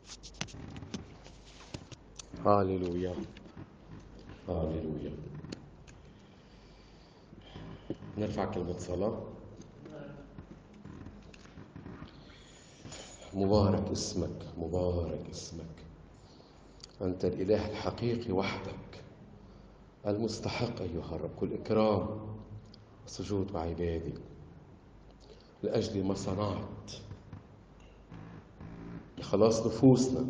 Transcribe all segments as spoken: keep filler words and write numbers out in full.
هاليلويا هاليلويا. نرفع كلمة صلاة. مبارك اسمك، مبارك اسمك، أنت الإله الحقيقي وحدك المستحق أيها الرب كل إكرام وسجود وعبادة لأجل ما صنعت لخلاص نفوسنا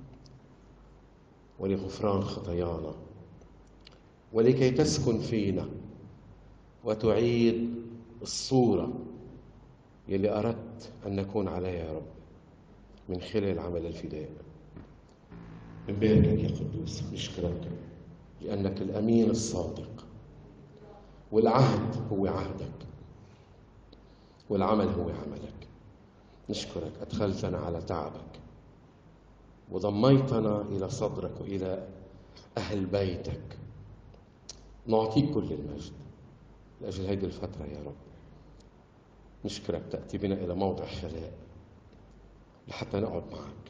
ولغفران خطايانا ولكي تسكن فينا وتعيد الصورة يلي أردت أن نكون عليها يا رب من خلال عمل الفداء. نباركك يا قدوس، نشكرك لأنك الأمين الصادق، والعهد هو عهدك والعمل هو عملك. نشكرك أدخلتنا على تعبك وضميتنا إلى صدرك وإلى أهل بيتك. نعطيك كل المجد لأجل هذه الفترة يا رب. نشكرك تأتي بنا إلى موضع خلاء لحتى نقعد معك،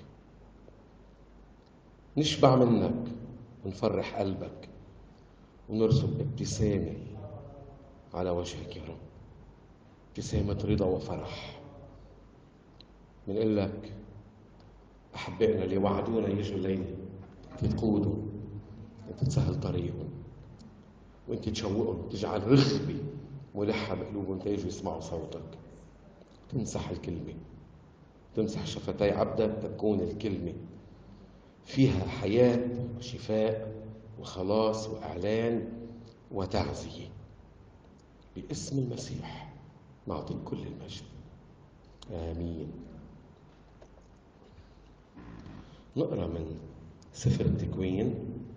نشبع منك ونفرح قلبك ونرسم ابتسامة على وجهك يا رب، ابتسامة رضا وفرح. بنقول لك أحبائنا اللي وعدونا يجوا ليلة تقودوا، أنت تسهل طريقهم وأنت تشوقهم، تجعل رغبة ملحة بقلوبهم تيجوا يسمعوا صوتك. تمسح الكلمة، تمسح شفتي عبدك، تكون الكلمة فيها حياة وشفاء وخلاص وإعلان وتعزية. باسم المسيح نعطيك كل المجد، آمين. نقرأ من سفر التكوين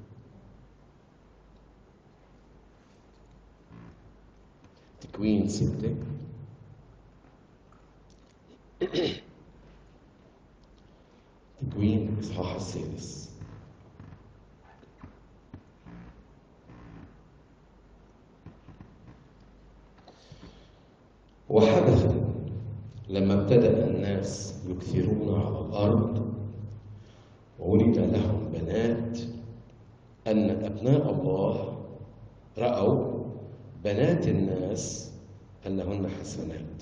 تكوين ستة تكوين الإصحاح السادس. وحدث لما ابتدأ الناس يكثرون على الأرض وولد لهم بنات أن أبناء الله رأوا بنات الناس أنهن حسنات،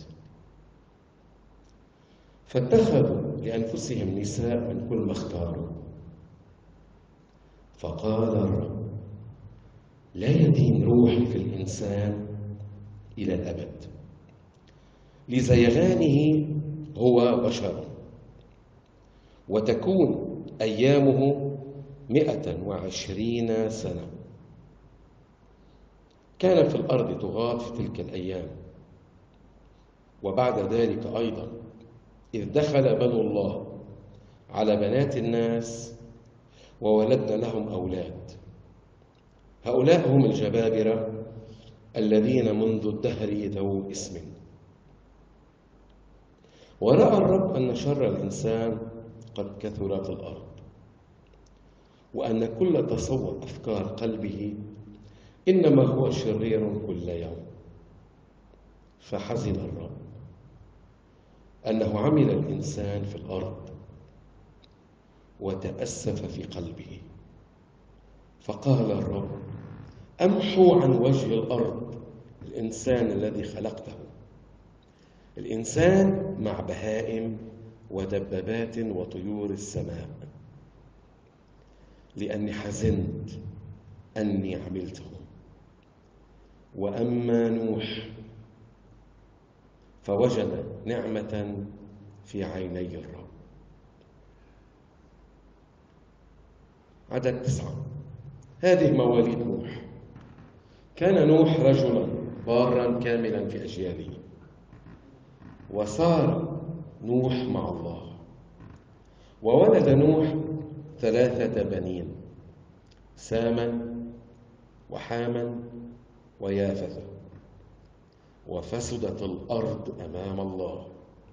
فاتخذوا لأنفسهم نساء من كل ما اختاروا. فقال الرب: لا يدين روحي في الإنسان إلى الأبد، لزيغانه هو بشر، وتكون أيامه مئة وعشرين سنة. كان في الأرض طغاة في تلك الأيام. وبعد ذلك أيضا إذ دخل بنو الله على بنات الناس وولدنا لهم أولاد. هؤلاء هم الجبابرة الذين منذ الدهر ذو اسم. ورأى الرب أن شر الإنسان قد كثر في الأرض، وأن كل تصور أفكار قلبه إنما هو شرير كل يوم. فحزن الرب أنه عمل الإنسان في الأرض، وتأسف في قلبه. فقال الرب: أمحو عن وجه الأرض الإنسان الذي خلقته، الإنسان مع بهائم ودبابات وطيور السماء، لأني حزنت أني عملته. وأما نوح فوجد نعمة في عيني الرب. عدد تسعة. هذه مواليد نوح. كان نوح رجلا بارا كاملا في أجياله، وصار نوح مع الله، وولد نوح ثلاثة بنين: ساما وحاما ويافث. وفسدت الأرض أمام الله،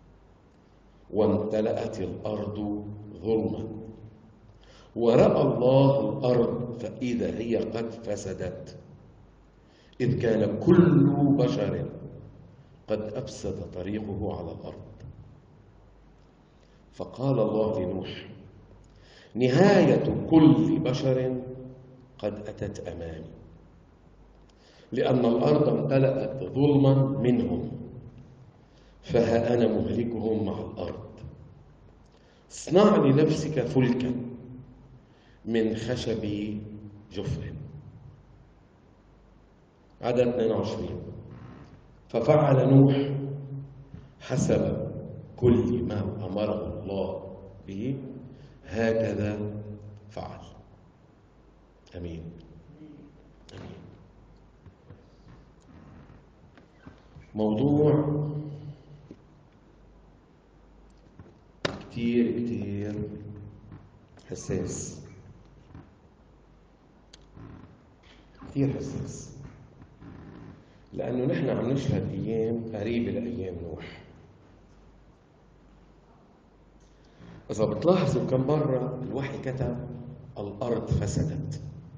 وامتلأت الأرض ظلما، ورأى الله الأرض فإذا هي قد فسدت، إذ كان كل بشر قد أفسد طريقه على الأرض. فقال الله لنوح: نهاية كل بشر قد أتت أمامي، لأن الأرض امتلأت ظلما منهم، فها أنا مهلكهم مع الأرض. اصنع لنفسك فلكا من خشب جفر. عدد اثنين وعشرين. ففعل نوح حسب كل ما أمره الله به، هكذا فعل. أمين أمين. موضوع كتير كتير حساس، كتير حساس، لأنه نحن عم نشهد أيام قريبة لأيام نوح. إذا بتلاحظوا كم مرة الوحي كتب الأرض فسدت.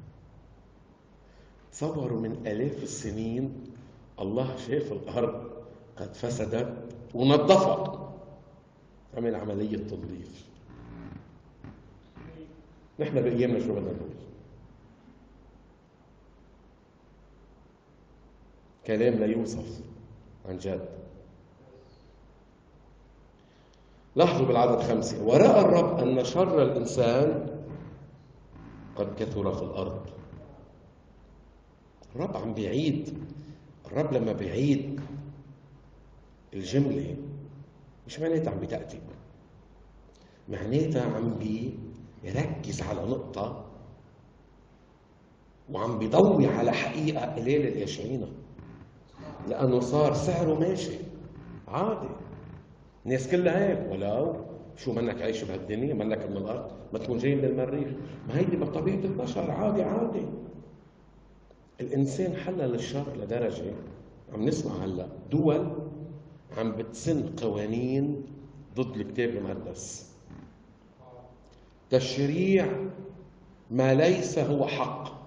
تصوروا من آلاف السنين الله شاف الأرض قد فسدت ونظفها، عمل عملية تنظيف. نحن بأيامنا شو بدنا نقول؟ كلام لا يوصف عن جد. لاحظوا بالعدد خمسة. ورأى الرب أن شر الإنسان قد كثر في الأرض. الرب عم بيعيد. الرب لما بيعيد الجملة مش معناتها عم بتأتي، معناتها عم بيركز على نقطة وعم بيضوي على حقيقة قليلة اليشعينا، لأنه صار سعره ماشي عادي. الناس كلها هيك، ولو شو منك عايش بهالدنيا، منك من الأرض، ما تكون جاي من المريخ، ما هيدي بطبيعة البشر، عادي عادي. الإنسان حلل الشر لدرجة عم نسمع هلا دول عم بتسن قوانين ضد الكتاب المقدس، تشريع ما ليس هو حق.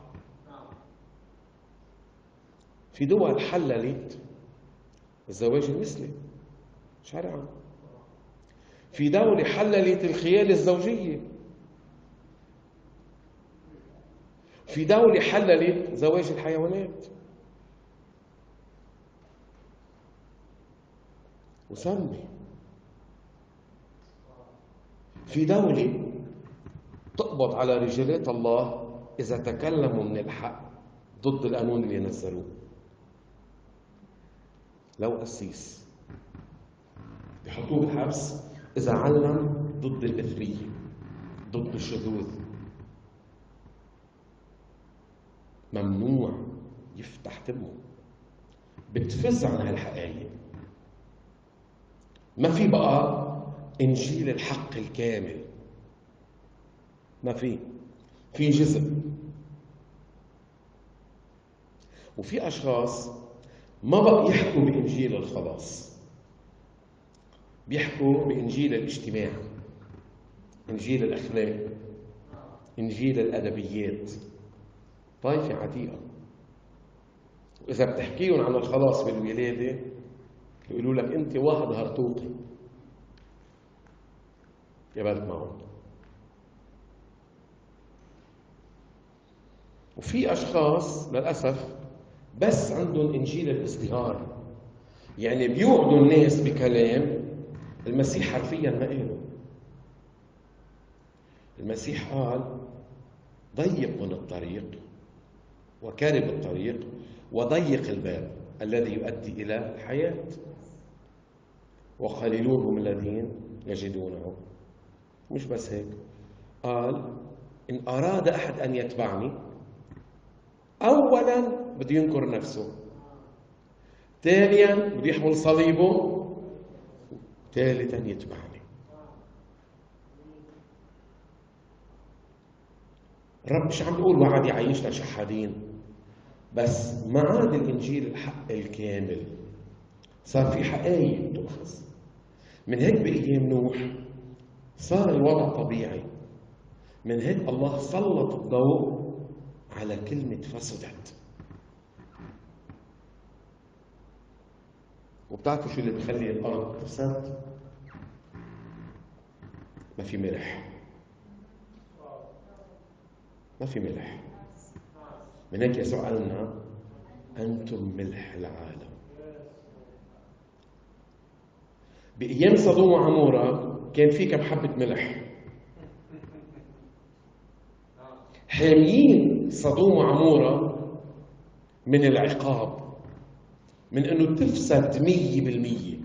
في دول حللت الزواج المثلي شرعا، في دولة حللت الخيانة الزوجية، في دولة حللت زواج الحيوانات. وسمي في دولة تقبض على رجالات الله إذا تكلموا من الحق ضد القانون اللي نزلوه. لو قسيس بيحطوه بالحبس إذا علم ضد الإثرية، ضد الشذوذ. ممنوع يفتح تمه. بتفز عن هالحقائق. ما في بقى إنجيل الحق الكامل، ما في في جزء. وفي أشخاص ما بقى يحكوا بإنجيل الخلاص، بيحكوا بإنجيل الاجتماع، إنجيل الأخلاق، إنجيل الأدبيات. طائفة عتيقة. وإذا بتحكيهم عن الخلاص بالولادة يقولوا لك أنت واحد هرطوقي، قبلت معهم. وفي أشخاص للأسف بس عندهم إنجيل الازدهار، يعني بيوعدوا الناس بكلام المسيح حرفيا ما قاله. المسيح قال ضيق من الطريق وكارب الطريق وضيق الباب الذي يؤدي إلى الحياة، وقليلون هم الذين يجدونه. مش بس هيك، قال إن أراد أحد أن يتبعني أولا بده ينكر نفسه، ثانيا بده يحمل صليبه، ثالثا يتبعني. الرب مش عم بيقول وعد يعيشنا شحادين، بس ما عاد الإنجيل الحق الكامل، صار في حقائق تؤخذ. من هيك بأيام نوح صار الوضع طبيعي. من هيك الله سلط الضوء على كلمة فسدت. وبتعرفوا شو اللي بخلي الأرض تفسد؟ ما في ملح. ما في ملح. من هيك يسوع قال لنا أنتم ملح العالم. بأيام صدوم وعمورة كان في كم حبة ملح، حاميين صدوم وعمورة من العقاب، من أنه تفسد مية بالمية.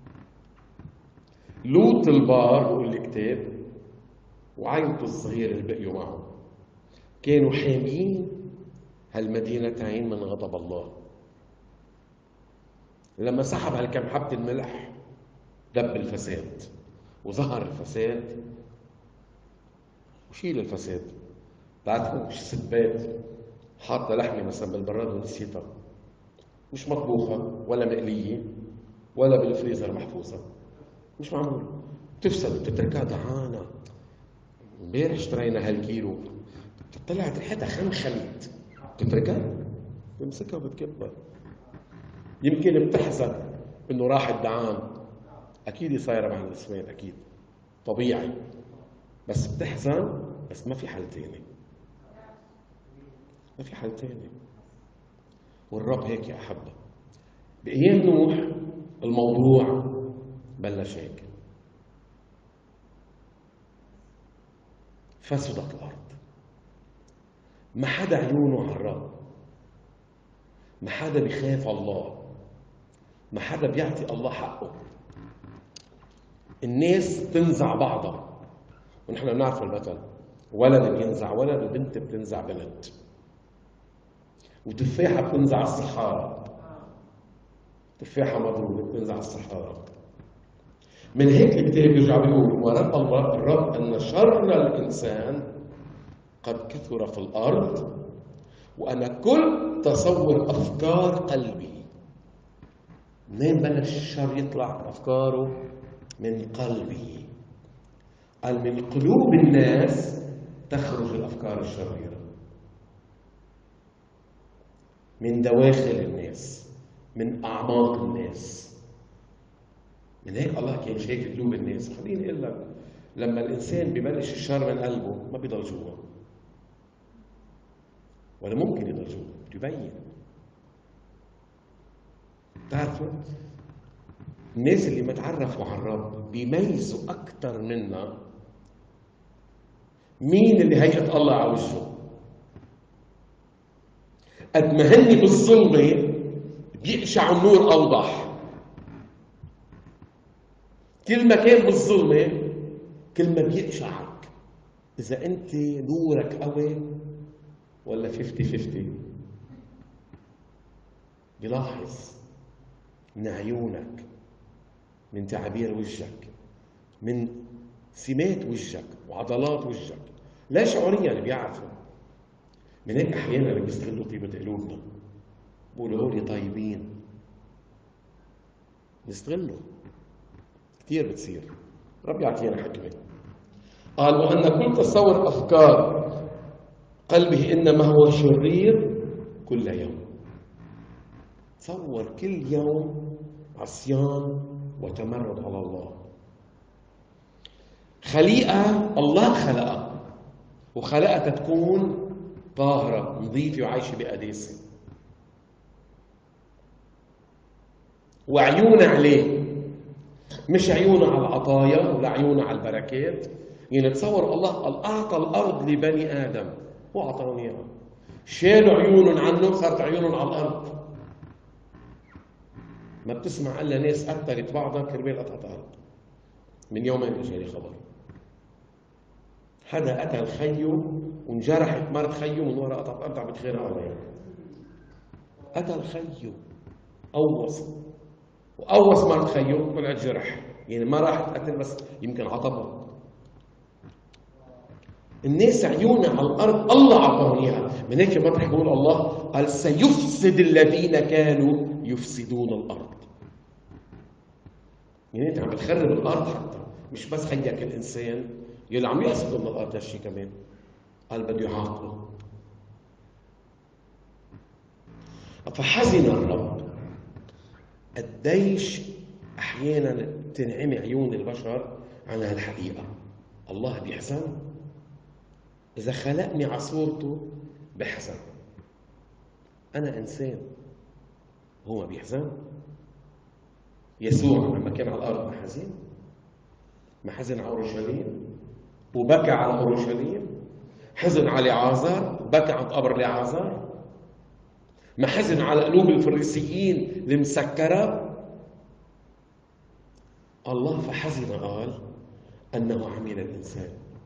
لوط البار بقول الكتاب وعيلته الصغير اللي بقيوا معه كانوا حاميين هالمدينتين من غضب الله. لما سحب هالكم حبة الملح دب الفساد وظهر الفساد وشيل الفساد. بعد مش ست بيت حاطة لحمة مثلا بالبراد ونسيتها، مش مطبوخة ولا مقلية ولا بالفريزر محفوظة، مش معمولة، بتفسد بتتركها دعانة. امبارح اشترينا هالكيلو طلعت ريحتها خنخلت، بتتركها بمسكها وبتكبها. يمكن بتحزن انه راح الدعان، اكيد صايره مع الاسمين، اكيد طبيعي، بس بتحزن. بس ما في حل تاني، ما في حل تاني. والرب هيك يا احبه. بايام نوح الموضوع بلش هيك، فسدت الارض، ما حدا عيونه على الرب، ما حدا بيخاف الله، ما حدا بيعطي الله حقه. الناس تنزع بعضها، ونحن بنعرف المثل، ولد بينزع ولد وبنت بتنزع بنت، وتفاحة بتنزع الصحارى، تفاحة مضروبة بتنزع الصحارى. من هيك الكتاب بيرجع بيقول ورد الله الرب أن شر الإنسان قد كثر في الأرض وأنا كل تصور أفكار قلبي. منين بلش الشر يطلع أفكاره؟ من قلبه. قال من قلوب الناس تخرج الأفكار الشريرة، من دواخل الناس، من أعماق الناس. من هيك الله كان شايف قلوب الناس. خليني أقول لك، لما الإنسان ببلش الشر من قلبه ما بيضل جوا، ولا ممكن يضل جوا، بده يبين. بتعرفوا الناس اللي متعرفوا على الرب بيميزوا أكثر منا مين اللي هيئة الله على وجهه. قد ما هني بالظلمة بيقشعوا النور أوضح. كل ما كان بالظلمة كل ما بيقشعك. إذا أنت نورك قوي ولا خمسين خمسين. بيلاحظ من عيونك، من تعابير وجهك، من سمات وجهك وعضلات وجهك، لا شعوريا بيعرفوا. من هيك احيانا بيستغلوا طيبه قلوبنا، بقولوا هولي طيبين، نستغلوا كثير بتصير. رب يعطينا حكمه. قال وان كل تصور افكار قلبه انما هو شرير كل يوم. تصور كل يوم عصيان وتمرد على الله. خليقة الله خلقها وخلقها تكون طاهرة نظيفة وعايشة بقداسة، وعيونها عليه، مش عيونها على العطايا ولا عيونها على البركات. يعني تصور الله أعطى الأرض لبني آدم وأعطاهم إياها، شالوا عيونهم عنه صارت عيونهم على الأرض. ما بتسمع إلا ناس قتلت بعضها كرمال قطعة أرض. من يومين اجاني خبر حدا قتل خيه وانجرحت مرت خيه من وراء قطعة أرض عم بتخانق عليه. قتل خيه، قوص وقوص مرت خيه طلعت جرح. يعني ما راحت قتل بس يمكن عطبها. الناس عيونها على الأرض الله أعطاهم إياها. من هيك مطرح بقول الله قال سيفسد الذين كانوا يفسدون الأرض. يعني أنت عم بتخرب الأرض، حتى مش بس خيك الإنسان يلي عم يقصد من الأرض هالشيء كمان قال بده يعاقبه. فحزن الرب. قديش أحيانا تنعمي عيون البشر عن هالحقيقة. الله بيحزن إذا خلقني على صورته بحزن. أنا إنسان، هو ما بيحزن؟ يسوع لما كان على الأرض ما حزن؟ ما حزن على أورشليم وبكى على أورشليم؟ حزن على لعازر وبكى عند قبر لعازر؟ ما حزن على قلوب الفريسيين المسكرة؟ الله فحزن قال أنه عمل الإنسان.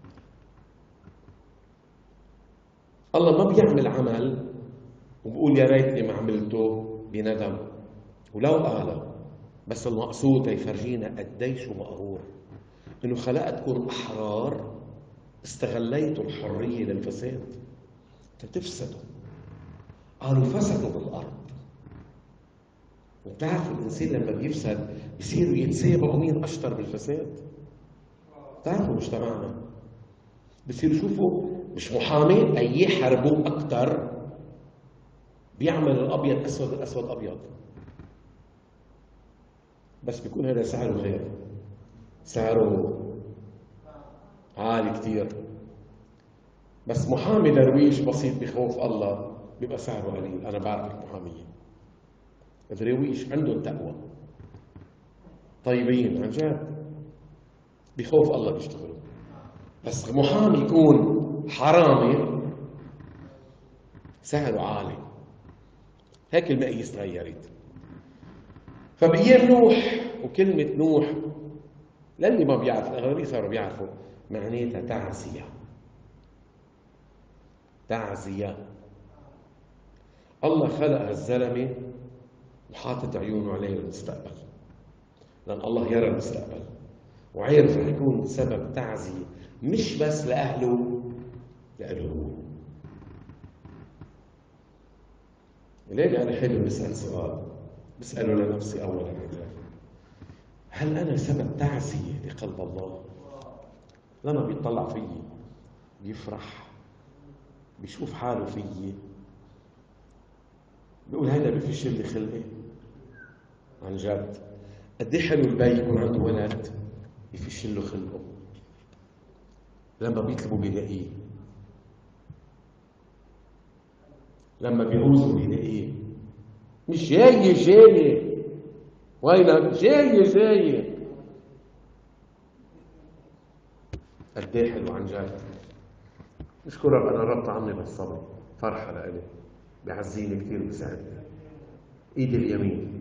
الله ما بيعمل عمل وبقول يا ريتني ما عملته بندم، ولو قال بس المقصود يفرجينا قديش مقهور انه خلقتكم احرار استغليتوا الحريه للفساد تتفسدوا. قالوا فسدوا بالارض. وبتعرفوا الانسان لما بيفسد بصيروا يتسابقوا مين اشطر بالفساد. بتعرفوا مجتمعنا بصيروا يشوفوا مش محامي اي يحاربوه اكثر، بيعمل الابيض اسود الاسود ابيض، بس بيكون هذا سعره غير، سعره عالي كتير. بس محامي درويش بسيط بخوف الله بيبقى سعره قليل. انا بعرف المحاميين درويش عندهم تقوى طيبين عن جد بخوف الله بيشتغلوا. بس محامي يكون حرامي سعره عالي. هيك المقاييس تغيرت. فبأيام نوح، وكلمة نوح للي ما بيعرف الأغلبية صاروا بيعرفوا معناتها تعزية. تعزية. الله خلق هالزلمة وحاطط عيونه عليه للمستقبل، لأن الله يرى المستقبل وعارف رح يكون سبب تعزية مش بس لأهله، لأهله هو. ليه أنا حلو بسأل سؤال بسأله لنفسي أولا، هل أنا سبب تعزية لقلب الله؟ لما بيطلع فيي بيفرح، بيشوف حاله فيي، بيقول هذا بفش اللي خلقه. عن جد قد ايه حلو البي يكون عنده ولد يفش له خلقه، لما بيطلبوا بيلاقيه، لما بيعوزوا بيلاقيه. مش جاي جاي وينك جاي جاي. قد ايه حلو عن جد. اشكرك انا رب طعمني بالصبر، فرحه لإلي، بيعزيني كثير وبيساعدني. ايدي اليمين.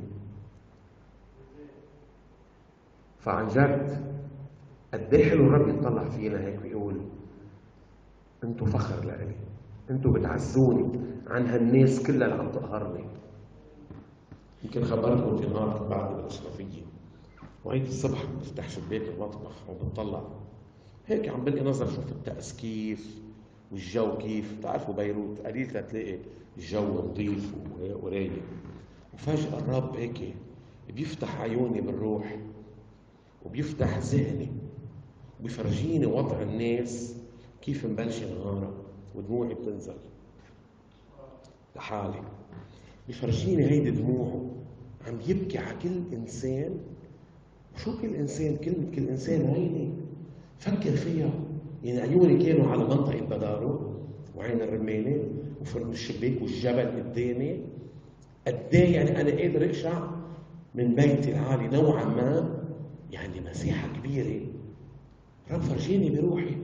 فعن جد قد ايه حلو الرب يطلع فينا هيك ويقول انتوا فخر لإلي، انتوا بتعزوني عن هالناس كلها اللي عم تقهرني. يمكن خبرتكم في نهار بعد بالاشرفيه، وهيدي الصبح بفتح شباك المطبخ وبطلع هيك عم بلقي نظر شوف الطقس كيف والجو كيف. بتعرفوا بيروت قليل تلاقي الجو نظيف ورايق، وفجأة الرب هيك بيفتح عيوني بالروح وبيفتح ذهني وبيفرجيني وضع الناس كيف مبلش نهارها، ودموعي بتنزل لحالي. بيفرجيني هيدي دموعه عم يبكي على كل انسان. شو كل انسان؟ كلمة كل انسان هيني فكر فيها. يعني عيوني كانوا على منطقة بدارو وعين الرمانة وفرن الشباك والجبل قدامي. قد ايه يعني انا قادر ارجع من بيتي العالي نوعا ما، يعني مساحة كبيرة. رب فرجيني بروحي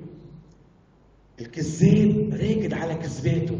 الكذاب راكد على كذباته.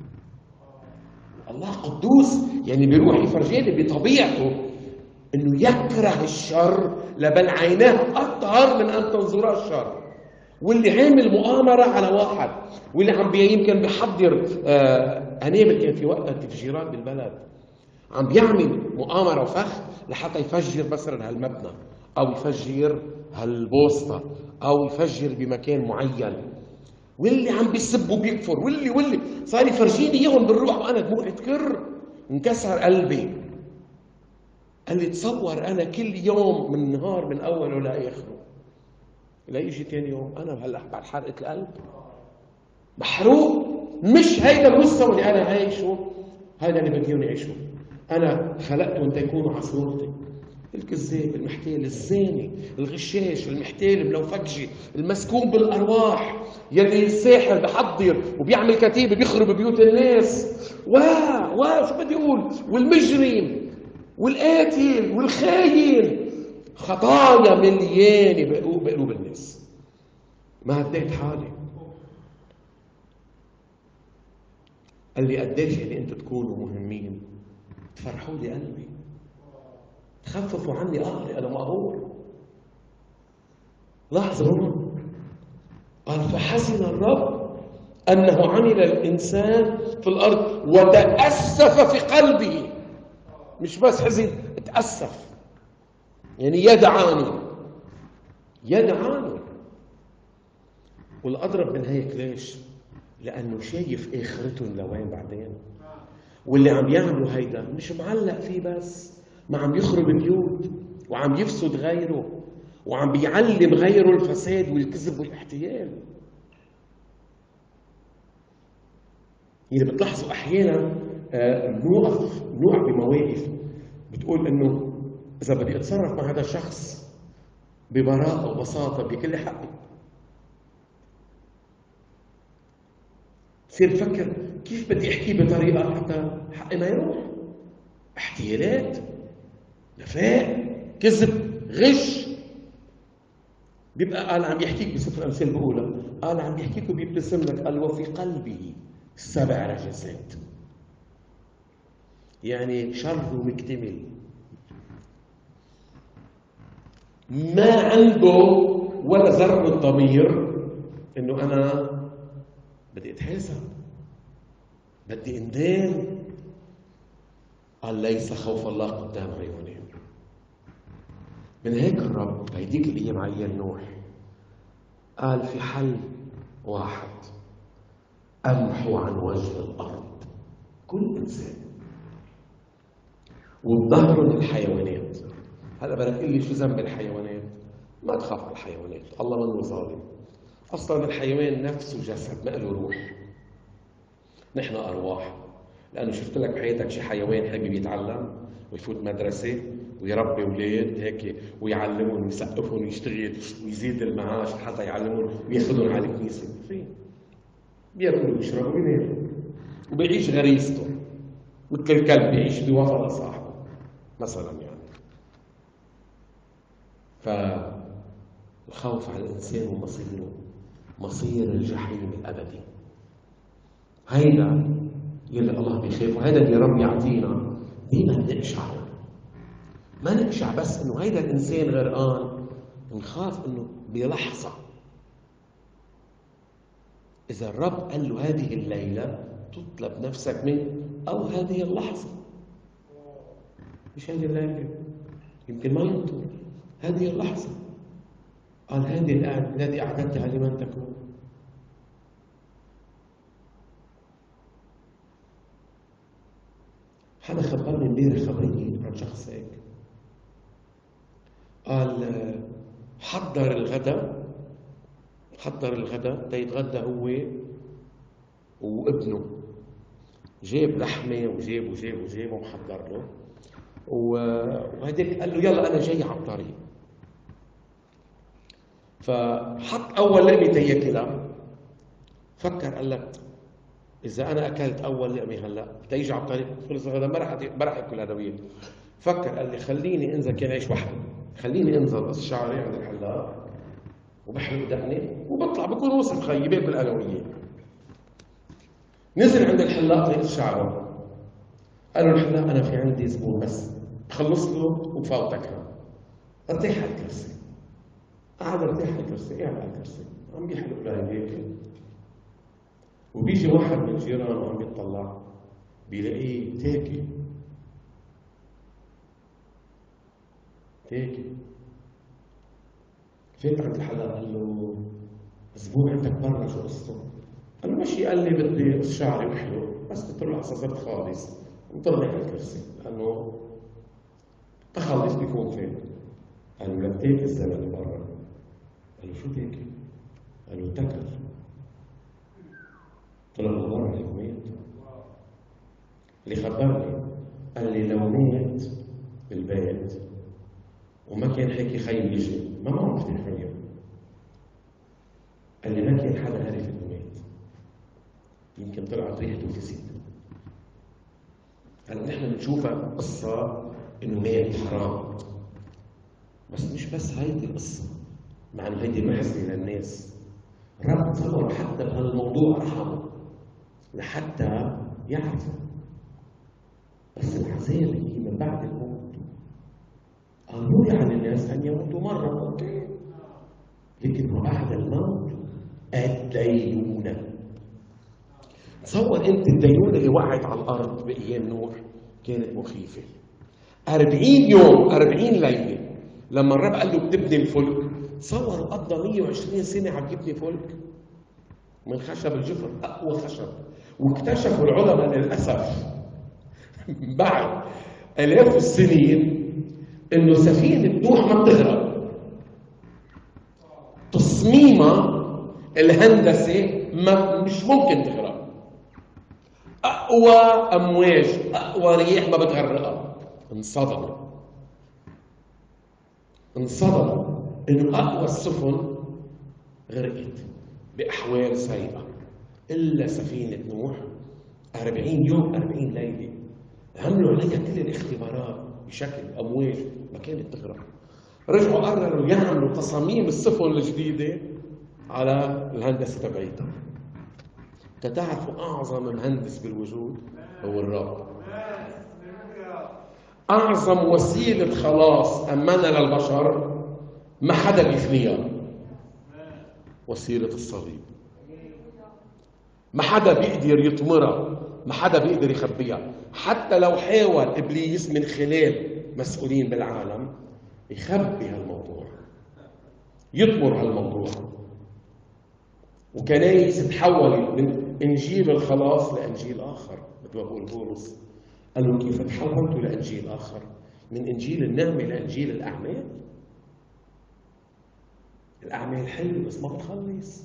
الله قدوس يعني بروحي فرجيني بطبيعته انه يكره الشر، لبل عيناه اطهر من ان تنظر الشر. واللي عامل مؤامره على واحد، واللي عم يمكن بيحضر آه هنعمل كان في وقتها تفجيرات بالبلد، عم بيعمل مؤامره وفخ لحتى يفجر مثلا هالمبنى او يفجر هالبوسطه او يفجر بمكان معين، واللي عم بيسب وبيكفر واللي واللي صار يفرجيني اياهم بالروح وانا دموعي تكر انكسر قلبي. قال لي تصور انا كل يوم من نهار من اوله لاخره لا يجي ثاني يوم انا هلا بعد حرقه القلب محروق. مش هيدا المستوى اللي انا عايشه، هذا اللي بدي اياه يعيشه. انا خلقتهم تيكونوا على صورتي، الكذاب، المحتال، الزاني، الغشاش، المحتال، الملوفكجي، المسكون بالارواح، يلي الساحر بحضر وبيعمل كتيبه بيخرب بيوت الناس، واه واه شو بدي اقول، والمجرم والقاتل والخاين، خطايا مليانه بقلوب الناس. ما هديت حالي. قال لي قديش اللي انتم تكونوا مهمين، تفرحوا لي قلبي، خففوا عني قهري، انا مقهور. لاحظوا، قال فحزن الرب انه عمل الانسان في الارض وتاسف في قلبه. مش بس حزن، تاسف، يعني يدعاني يدعاني. والاضرب من هيك ليش؟ لانه شايف اخرتهم لوين بعدين. واللي عم يعملوا هيدا مش معلق فيه بس، ما عم يخرب بيوت وعم يفسد غيره وعم بيعلم غيره الفساد والكذب والاحتيال. يعني بتلاحظوا احيانا بنوقف بنوقع بمواقف بتقول انه اذا بدي اتصرف مع هذا الشخص ببراءه وبساطه بكل حقي، بصير بفكر كيف بدي احكي بطريقه حتى حقي ما يروح. احتيالات، نفاق، كذب، غش. بيبقى قال عم يحكيك بسفر الامثال بقولها، قال عم يحكيك وبيبتسم لك، قال وفي قلبه سبع رجسات، يعني شره مكتمل، ما عنده ولا ذره ضمير انه انا بدي اتحاسب، بدي اندان. قال ليس خوف الله قدام عيونهم. من هيك الرب هيديك الايام عيان نوح قال في حل واحد، امحو عن وجه الارض كل انسان وبظهرهم الحيوانات. هلا بدك تقول لي شو ذنب الحيوانات؟ ما تخاف على الحيوانات، الله منه ظالم. اصلا الحيوان نفسه جسد ما له روح، نحن ارواح. لانه شفت لك بحياتك شي حيوان حابب يتعلم ويفوت مدرسه ويربي اولاد هيك ويعلمهم ويسقفهم ويشتغل ويزيد المعاش حتى يعلمهم وياخذهم على الكنيسه؟ فين؟ بياكلوا ويشربوا ويناموا وبيعيش غريزته، مثل الكلب بيعيش بوفاء لصاحبه مثلا. يعني فالخوف على الانسان ومصيره مصير الجحيم الابدي. هيدا يلي الله بيخاف، وهيدا اللي رب يعطينا ديما نقشع. ما نقشع بس انه هيدا الانسان غرقان، نخاف انه بلحظه اذا الرب قال له هذه الليله تطلب نفسك منه، او هذه اللحظه، مش هذه الليله، يمكن ما ينطر، هذه اللحظه. قال هذه القعده التي اعددتها لمن تكون. حدا خبرني امبارح خبريين عن شخص هيك، قال حضر الغداء حضر الغداء تيتغدى هو وابنه، جاب لحمه وجاب وجاب وجاب ومحضر له، وهديك قال له يلا انا جاي على الطريق. فحط اول لقمه تياكلها، فكر قال لك اذا انا اكلت اول لقمه هلا تيجي على الطريق خلص الغداء ما راح ما راح اكل هذا وياه. فكر قال لي خليني انزل، كان عيش وحده، خليني انزل قص شعري عند الحلاق وبحلق دقني وبطلع بكون وصل خيي باكل انا وياه. نزل عند الحلاق يقص شعره، قال له الحلاق انا في عندي زبون بس بخلص له وبفوتك. ارتاح على الكرسي، قاعد ارتاح على الكرسي، قاعد على الكرسي عم بيحلق له هيك، وبيجي واحد من جيرانه وعم بيطلع بيلاقيه تاكي تاكي فات عند الحلاق قال له زبون عندك برا شو قصته؟ قال له ماشي، قال لي بدي اقص شعري واحلق بس بتطلع صزت خالص وطلع على الكرسي. قال له تخلص بيكون فين؟ قال له لك تاكي الزلمه اللي برا. قال له شو تاكي؟ قال له تكل. طلع له برا هيك ميت. اللي خبرني قال لي لو مات بالبيت وما كان حكي خيو يجي، ما معه مفتاح خيو. قال لي ما كان حدا عارف انه مات، يمكن طلعت ريحته كذب. هلا نحن بنشوفها قصه انه مات حرام، بس مش بس هيدي القصه، مع انه هيدي محزنه للناس. الرب تصور حتى بهالموضوع رحمه لحتى يعرفوا، بس العذاب اللي من بعد الموت قالوا عن الناس ان يموتوا مره مرتين، لكن وبعد الموت الدينونه. تصور انت الدينونه اللي وقعت على الارض بايام نوح كانت مخيفه. أربعين يوم أربعين ليله لما الرب قال له بتبني الفلك، تصور قضى مية وعشرين سنه عم يبني فلك من خشب الجفر، اقوى خشب. واكتشفوا العلماء للاسف بعد الاف السنين انه سفينه نوح ما بتغرق. تصميمها الهندسي ما مش ممكن تغرق. اقوى امواج، اقوى ريح ما بتغرقها. انصدموا انصدموا انه اقوى السفن غرقت باحوال سيئه، الا سفينه نوح أربعين يوم أربعين ليله عملوا عليها كل الاختبارات بشكل امواج ما كانت تغرق. رجعوا قرروا يعملوا تصاميم السفن الجديده على الهندسه تبعيتها. تتعرفوا اعظم مهندس بالوجود هو الرب. اعظم وسيله خلاص امنها للبشر ما حدا بيفنيها، وسيله الصليب. ما حدا بيقدر يطمرها، ما حدا بيقدر يخبيها. حتى لو حاول ابليس من خلال مسؤولين بالعالم يخبي هالموضوع، يطمر هالموضوع، وكنايس تحول من انجيل الخلاص لانجيل اخر. مثل ما بقول بولس، قالوا كيف تحولتوا لانجيل اخر؟ من انجيل النعمه لانجيل الاعمال. الاعمال حلوه بس ما بتخلص.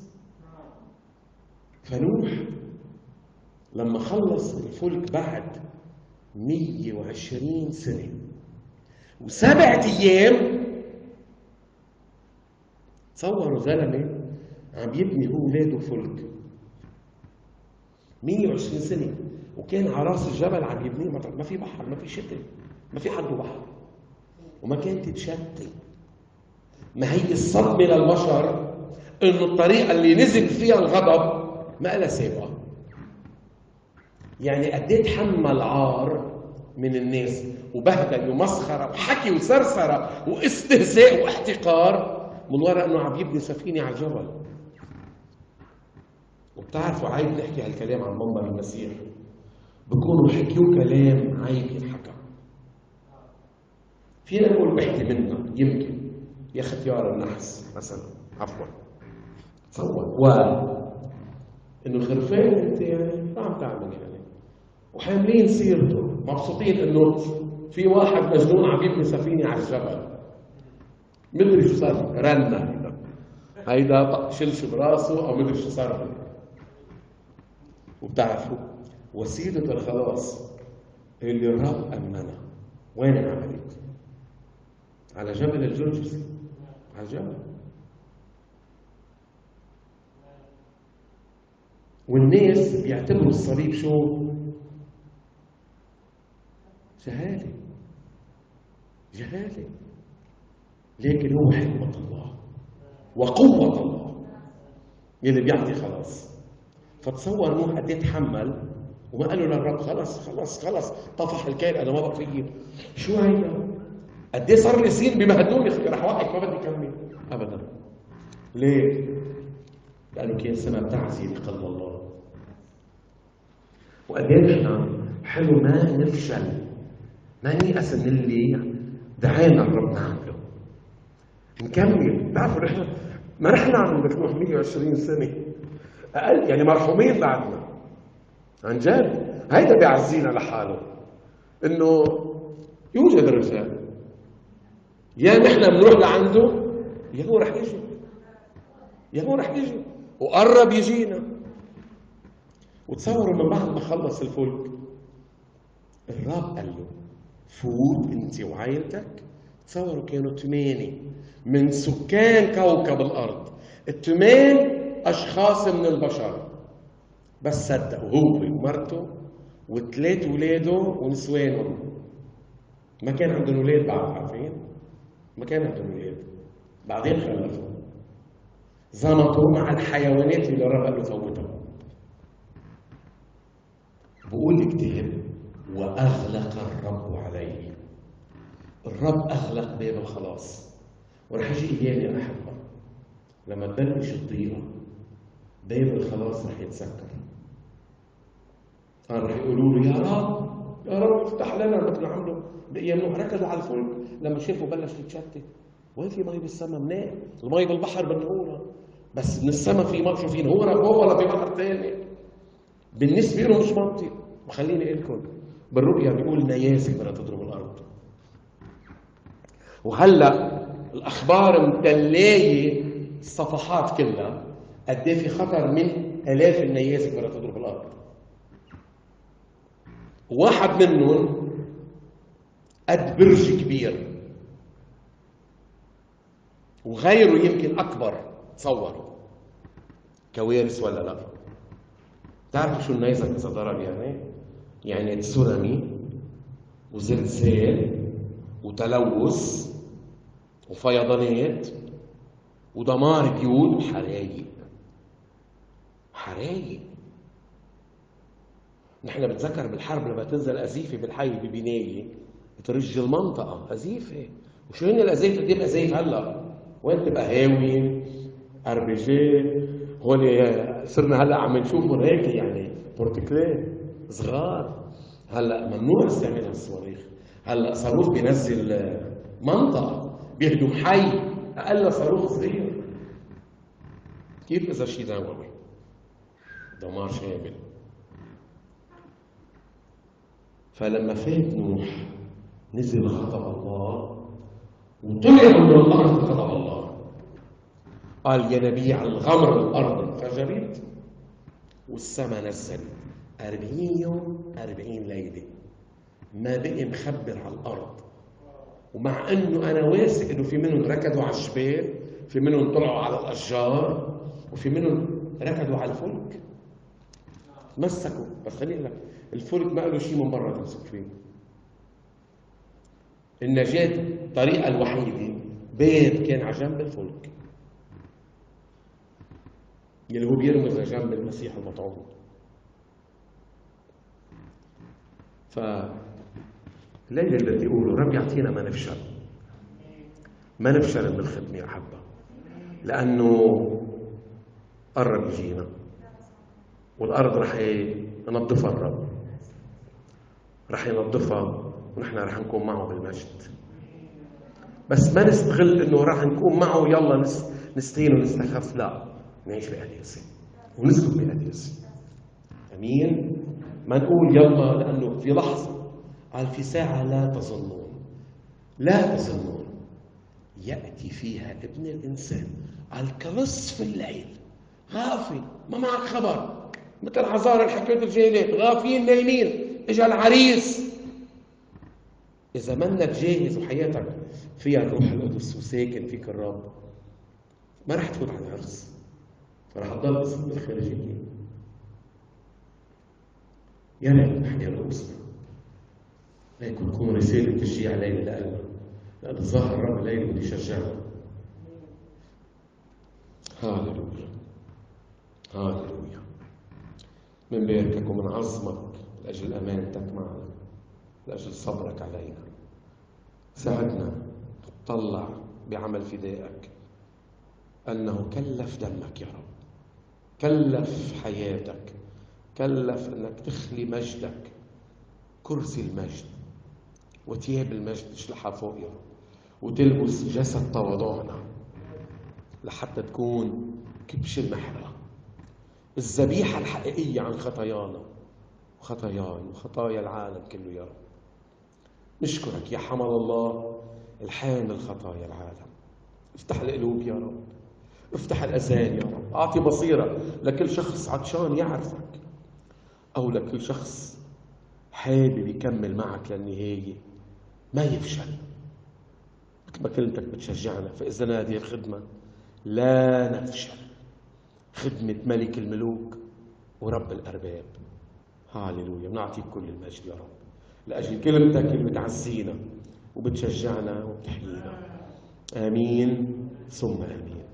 فنوح لما خلص الفلك بعد مية وعشرين سنه وسبعة ايام، تصوروا زلمه عم يبني هو ولاده فلك مية وعشرين سنه، وكان على راس الجبل عم يبنيه. ما في بحر، ما في شتي، ما في حد بحر، وما كانت تتشتي. ما هي الصدمه للبشر انه الطريقه اللي نزل فيها الغضب ما لها سابقه. يعني قد ايه تحمل عار من الناس وبهدل ومسخره وحكي وسرسره واستهزاء واحتقار من وراء انه عم يبني سفينه على الجبل. وبتعرفوا عيب نحكي هالكلام عن منبر المسيح، بكونوا حكيوا كلام عيب ينحكى. فينا نقول بحكي منا يمكن يا ختيار النحس مثلا، عفوا. تصور و انه خرفان انت يعني ما عم تعمل يعني، وحاملين سيرته مبسوطين انه في واحد مجنون عم يبني سفينه على الجبل. مدري شو صار، رنة هيدا طق شلش براسه او مدري شو صار. وبتعرفوا وسيله الخلاص اللي الرب امنها وين عملت؟ على جبل الجرجسي، على الجبل. والناس بيعتبروا الصليب شو؟ جهاله، جهاله. لكن هو حكمة الله وقوة الله يلي بيعطي خلاص. فتصور نوح قد ايه تحمل وما قال له للرب خلص خلص خلص طفح الكيل، انا ما بقى فيي. شو هيدا؟ قد ايه صار لي سين ببهدلوني، رح وقف ما بدي اكمل ابدا. ليه؟ لانه كان سبب تعزي لقلب الله. وقد ايه نحن حلو ما نفشل، ما نيأس من اللي دعانا الرب نعمله، نكمل. بتعرفوا نحن ما رح نعمل مثل نوح مية وعشرين سنه اقل، يعني مرحومين بعدنا عن جد. هيدا بيعزينا لحاله انه يوجد رجال يا نحن بنروح لعنده يا هو رح يجي، يا هو رح يجي وقرب يجينا. وتصوروا من بعد ما خلص الفلك الرب قال له فوت انت وعائلتك تصوروا كانوا ثمانية من سكان كوكب الأرض، الثمان أشخاص من البشر، بس صدقوا هو ومرته وثلاث ولاده ونسوانهم. ما كان عندهم ولاد بعد، عارفين؟ ما كان عندهم ولاد، بعدين خلفوا، زمطوا مع الحيوانات اللي الرب قال له فوتهم. بقول الكتاب وأغلق الرب عليه. الرب أغلق باب الخلاص. ورح يجي أيام يا أحبة لما تبلش الضيقة باب الخلاص رح يتسكر. رح يقولوا له يا رب يا رب افتح لنا، مثل ما عملوا بأيام نوح، ركضوا على الفلك لما شافوا بلش يتشتت. وين في مي بالسما؟ منين؟ المي بالبحر بالنهورة، بس من السما في مي، في نهورة فوق ولا في بحر ثاني؟ بالنسبة له مش منطق. وخليني اقول لكم بالرؤيا بيقول نياسك بدها تضرب الارض. وهلا الاخبار مدليه الصفحات كلها قد ايه في خطر من الاف النياسك بدها تضرب الارض. واحد منهم قد برج كبير، وغيره يمكن اكبر. تصوروا كوارث ولا لا؟ تعرفوا شو النيزك اذا ضرب يعني؟ يعني تسونامي وزلزال وتلوث وفيضانات ودمار بيوت وحرايق. حرايق. نحن بتذكر بالحرب لما تنزل قذيفه بالحي ببنايه بترج المنطقه قذيفه. وشو هن القذايف؟ قد ايه قذايف هلا؟ وين تبقى هاوي ار بي جي. هون صرنا هلا عم نشوفهم هيك يعني بورتكليه صغار. هلا ممنوع استعمال هالصواريخ. هلا صاروخ بينزل منطقه بيهدم حي، اقل صاروخ صغير. كيف اذا شيء نووي؟ دمار شامل. فلما فات نوح نزل غضب الله وطلع من الارض غضب الله. قال ينابيع الغمر الارض انفجرت والسماء نزلت. أربعين يوم أربعين ليلة ما بقي مخبر على الأرض. ومع أنه أنا واثق أنه في منهم ركضوا على الجبال، في منهم طلعوا على الأشجار، وفي منهم ركضوا على الفلك تمسكوا. بس خليني أقول لك الفلك ما له شيء من برا تمسك فيه. النجاة الطريقة الوحيدة باب كان على جنب الفلك اللي هو بيرمز لجنب المسيح المطعون. فالليلة التي يقولوا رب يعطينا ما نفشل، ما نفشل من الخدمة يا أحبة، لأنه قرب يجينا والأرض رح ينظفها الرب، رح ينظفها ونحن رح نكون معه بالمجد. بس ما نستغل إنه رح نكون معه يلا نستهين ونستخف، لا، نعيش بقداسة ونسلك بقداسة. أمين. ما نقول يلا، لأنه في لحظة قال في ساعة لا تظنون، لا تظنون يأتي فيها ابن الإنسان قال كنصف الليل، غافل ما معك خبر، مثل عذار الحكاية الجاهلات، غافين نايمين، اجا العريس. إذا منك جاهز وحياتك فيها الروح القدس وساكن فيك الرب، ما رح تفوت على العرس، رح تضل اسم بالخارجية. يا ريت نحيا رؤوسنا هيك تكون رسالة تشجيع ليلة لقلبنا، لأن ظاهر الرب ليلة بده يشجعنا. هاللويا هاللويا. من باركك ومن عظمك لأجل أمانتك معنا، لأجل صبرك علينا. ساعدنا نطلع بعمل فدائك أنه كلف دمك يا رب، كلف حياتك، كلف أنك تخلي مجدك، كرسي المجد وثياب المجد تشلحها فوق يا رب، وتلبس جسد تواضعنا لحتى تكون كبش المحرقة، الذبيحة الحقيقية عن خطايانا وخطاياي وخطايا العالم كله يا رب. نشكرك يا حمل الله الحامل خطايا العالم. افتح القلوب يا رب، افتح الأذان يا رب، أعطي بصيرة لكل شخص عطشان يعرفك، أو لكل شخص حابب يكمل معك للنهاية ما يفشل. مثل ما كلمتك بتشجعنا، فإذا هذه الخدمة لا نفشل، خدمة ملك الملوك ورب الأرباب. هاليلويا. بنعطيك كل المجد يا رب لأجل كلمتك اللي بتعزينا وبتشجعنا وبتحيينا. آمين ثم آمين.